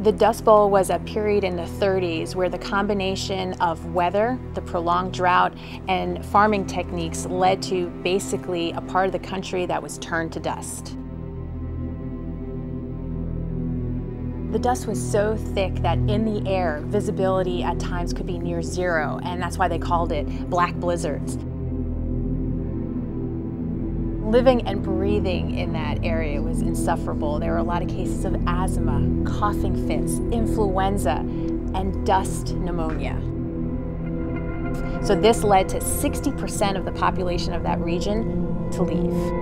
The Dust Bowl was a period in the 30s where the combination of weather, the prolonged drought, and farming techniques led to basically a part of the country that was turned to dust. The dust was so thick that in the air, visibility at times could be near zero, and that's why they called it black blizzards. Living and breathing in that area was insufferable. There were a lot of cases of asthma, coughing fits, influenza, and dust pneumonia. So this led to 60% of the population of that region to leave.